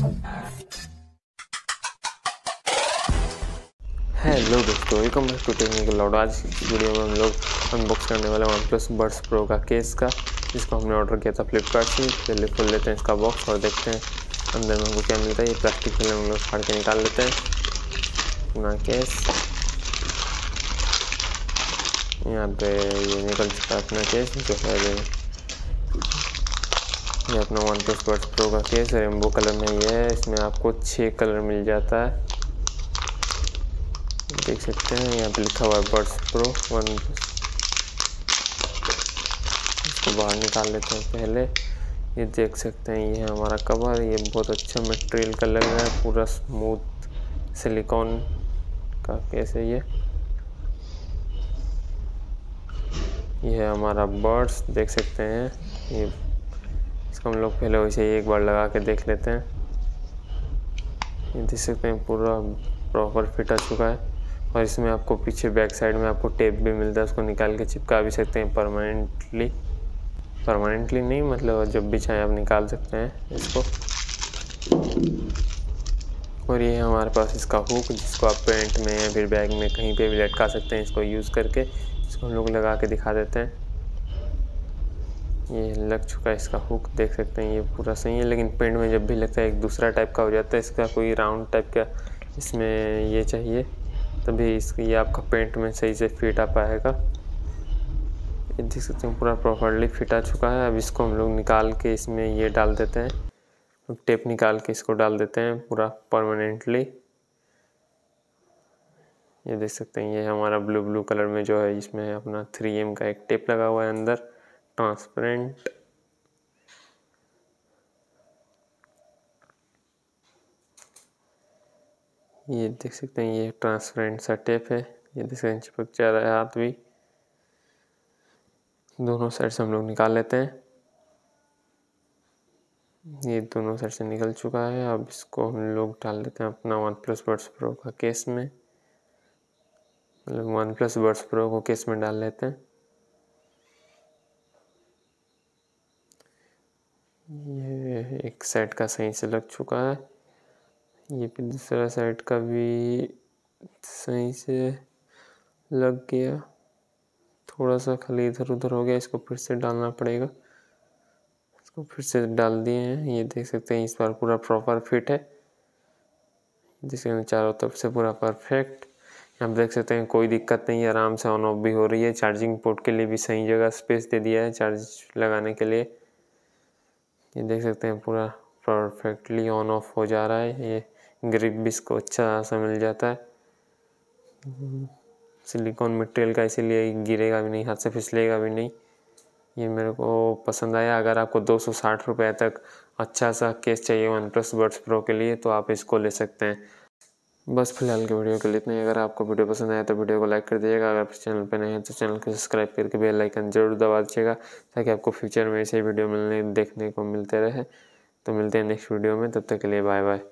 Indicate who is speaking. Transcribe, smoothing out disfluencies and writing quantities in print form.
Speaker 1: Hello दोस्तों, welcome back to technical lot. आज की वीडियो में हम लोग अनबॉक्स करने वाले OnePlus Buds Pro का केस का, जिसको हमने ऑर्डर किया था फ्लिपकार्ट से। पहले खोल लेते हैं इसका बॉक्स और देखते हैं अंदर में हमको क्या मिलता है। ये प्लास्टिक पहले हम लोग फाड़ के निकाल लेते हैं अपना केस। यहाँ पे ये निकल चुका है अपना केस, जो है ये अपना OnePlus Buds Pro का केस रेनबो कलर में ये है। इसमें आपको 6 कलर मिल जाता है, देख सकते हैं। यहाँ पे लिखा हुआ है बड्स प्रो OnePlus। इसको बाहर निकाल लेते हैं पहले। ये देख सकते हैं, ये है हमारा कवर। ये बहुत अच्छा मटेरियल का लग रहा है, पूरा स्मूथ सिलिकॉन का केस है ये है हमारा बड्स, देख सकते हैं। ये इसको हम लोग पहले वैसे ही एक बार लगा के देख लेते हैं। ये देख सकते हैं पूरा प्रॉपर फिट आ चुका है। और इसमें आपको पीछे बैक साइड में आपको टेप भी मिलता है, उसको निकाल के चिपका भी सकते हैं परमानेंटली नहीं, मतलब जब भी चाहे आप निकाल सकते हैं इसको। और ये हमारे पास इसका हुक, जिसको आप पैंट में या फिर बैग में कहीं पे भी लटका सकते हैं। इसको यूज़ करके इसको हम लोग लगा के दिखा देते हैं। ये लग चुका है इसका हुक, देख सकते हैं। ये पूरा सही है, लेकिन पेंट में जब भी लगता है एक दूसरा टाइप का हो जाता है। इसका कोई राउंड टाइप का इसमें ये चाहिए, तभी इसकी ये आपका पेंट में सही से फिट आ पाएगा। ये देख सकते हैं पूरा प्रॉपरली फिट आ चुका है। अब इसको हम लोग निकाल के इसमें ये डाल देते हैं, टेप निकाल के इसको डाल देते हैं पूरा परमानेंटली। ये देख सकते हैं, ये हमारा ब्लू कलर में जो है, इसमें अपना 3M का एक टेप लगा हुआ है अंदर, ट्रांसपेरेंट। ये देख सकते हैं, ये ट्रांसपेरेंट सा टेप है। ये देख सकते हैं चिपक जा रहा है हाथ भी। दोनों साइड से हम लोग निकाल लेते हैं। ये दोनों साइड से निकल चुका है। अब इसको हम लोग डाल देते हैं अपना OnePlus Buds Pro का केस में, मतलब OnePlus Buds Pro को केस में डाल लेते हैं। ये एक साइड का सही से लग चुका है, ये भी दूसरा साइड का भी सही से लग गया। थोड़ा सा खाली इधर उधर हो गया, इसको फिर से डालना पड़ेगा। इसको फिर से डाल दिए हैं। ये देख सकते हैं, इस बार पूरा प्रॉपर फिट है, जिसके चारों तरफ से पूरा परफेक्ट। आप देख सकते हैं कोई दिक्कत नहीं है, आराम से ऑन ऑफ भी हो रही है। चार्जिंग पोर्ट के लिए भी सही जगह स्पेस दे दिया है चार्ज लगाने के लिए। ये देख सकते हैं पूरा परफेक्टली ऑन ऑफ हो जा रहा है। ये ग्रिप भी इसको अच्छा सा मिल जाता है, सिलिकॉन मटेरियल का, इसीलिए गिरेगा भी नहीं, हाथ से फिसलेगा भी नहीं। ये मेरे को पसंद आया। अगर आपको 260 रुपये तक अच्छा सा केस चाहिए OnePlus Buds Pro के लिए, तो आप इसको ले सकते हैं। बस फिलहाल की वीडियो के लिए इतना ही। अगर आपको वीडियो पसंद आया तो वीडियो को लाइक कर दीजिएगा। अगर चैनल पर नए हैं तो चैनल को सब्सक्राइब करके बेल आइकन जरूर दबा दीजिएगा, ताकि आपको फ्यूचर में ऐसे वीडियो देखने को मिलते रहे। तो मिलते हैं नेक्स्ट वीडियो में, तब तक के लिए बाय बाय।